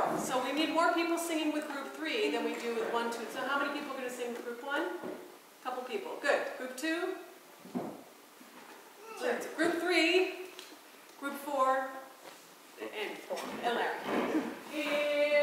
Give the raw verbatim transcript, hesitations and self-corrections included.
So we need more people singing with group three than we do with one, two. So how many people are going to sing with group one? A couple people. Good. Group two? So it's group three, group four, and, and Larry. Here